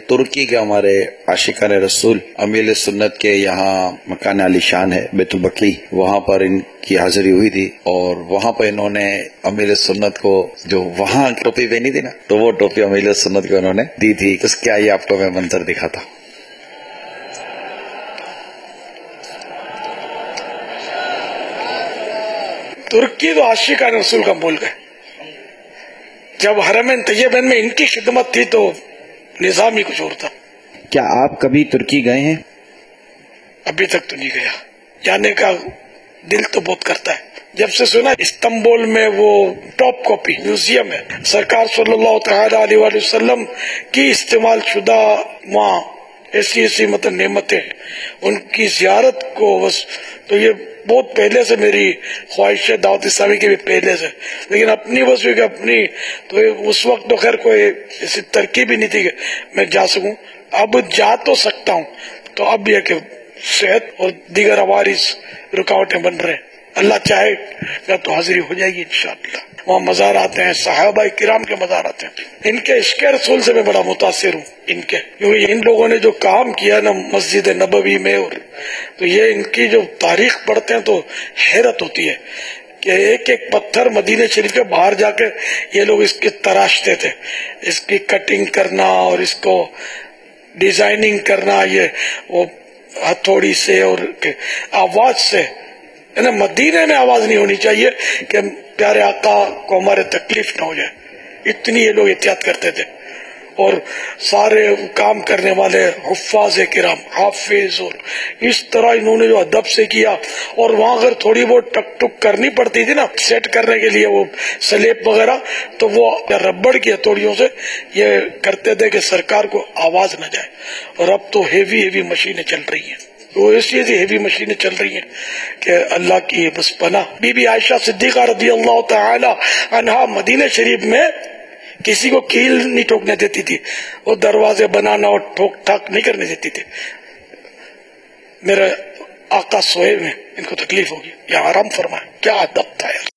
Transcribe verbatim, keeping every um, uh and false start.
ترکی کے ہمارے عاشقان رسول امیر سنت کے یہاں مکان علی شان ہے بیت البقیع، وہاں پر ان کی حاضری ہوئی تھی اور وہاں پر انہوں نے امیر سنت کو جو وہاں ٹوپی پہنی تھی نا، تو وہ ٹوپی امیر سنت کو انہوں نے دی تھی۔ اس کے آئیے آپ کو میں منظر دکھاتا ہوں۔ ترکی تو عاشقان رسول کا ملک ہے۔ جب حرمین طیبین میں ان کی خدمت تھی تو نظام ہی کچھ اور تھا۔ کیا آپ کبھی ترکی گئے ہیں؟ ابھی تک تو نہیں گیا، جانے کا دل تو بہت کرتا ہے۔ جب سے سنا استنبول میں وہ ٹاپ کاپی میوزیم ہے، سرکار صلی اللہ تعالی علیہ وآلہ وسلم کی استعمال شدہ وہاں ایسی ایسی مطلب نعمتیں، ان کی زیارت کو بس، تو یہ بہت پہلے سے میری خواہش ہے، دعوت اسلامی کی بھی پہلے سے، لیکن اپنی بس کہ اپنی تو اس وقت تو خیر کوئی ایسی ترکیب ہی نہیں تھی کہ میں جا سکوں۔ اب جا تو سکتا ہوں، تو اب یہ کہ صحت اور دیگر عوارض رکاوٹیں بن رہے ہیں، اللہ چاہے گا تو حاضری ہو جائے گی انشاءاللہ۔ وہاں مزار آتے ہیں، صحابہ کرام کے مزار آتے ہیں۔ ان کے عشق رسول سے میں بڑا متاثر ہوں، ان کے، کیونکہ ان لوگوں نے جو کام کیا نا مسجد نبوی میں، اور تو یہ ان کی جو تاریخ پڑھتے ہیں تو حیرت ہوتی ہے کہ ایک ایک پتھر مدینہ شریف کے باہر جا کے یہ لوگ اس کی تراشتے تھے، اس کی کٹنگ کرنا اور اس کو ڈیزائننگ کرنا، یہ وہ ہتھوڑی سے اور آواز سے، یعنی مدینے میں آواز نہیں ہونی چاہیے کہ پیارے آقا کو ہمارے تکلیف نہ ہو جائے، اتنی یہ لوگ احتیاط کرتے تھے۔ اور سارے کام کرنے والے حفاظ کرام، حافظ، اور اس طرح انہوں نے جو ادب سے کیا، اور وہاں اگر تھوڑی بہت ٹک ٹک کرنی پڑتی تھی نا سیٹ کرنے کے لیے وہ سلیب وغیرہ، تو وہ ربڑ کی ہتھوڑیوں سے یہ کرتے تھے کہ سرکار کو آواز نہ جائے۔ اور اب تو ہیوی ہیوی مشینیں چل رہی ہیں، وہ ایسی ایسی ہیوی مشینیں چل رہی ہیں کہ اللہ کی بس پناہ۔ بی بی عائشہ صدیقہ رضی اللہ تعالی عنہا مدینہ شریف میں کسی کو کیل نہیں ٹھوکنے دیتی تھی، وہ دروازے بنانا اور ٹھوک ٹھاک نہیں کرنے دیتی تھی۔ میرے آقا سوئے میں ان کو تکلیف ہوگی، یہ آرام فرمائے، کیا ادب تھا یار۔